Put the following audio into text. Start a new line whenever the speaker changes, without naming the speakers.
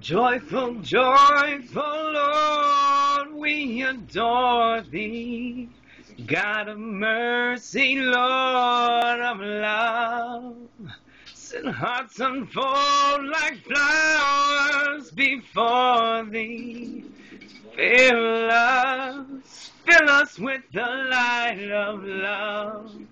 Joyful, joyful Lord, we adore thee. God of mercy, Lord of love. Send hearts unfold like flowers before thee. Fill us with the light of love.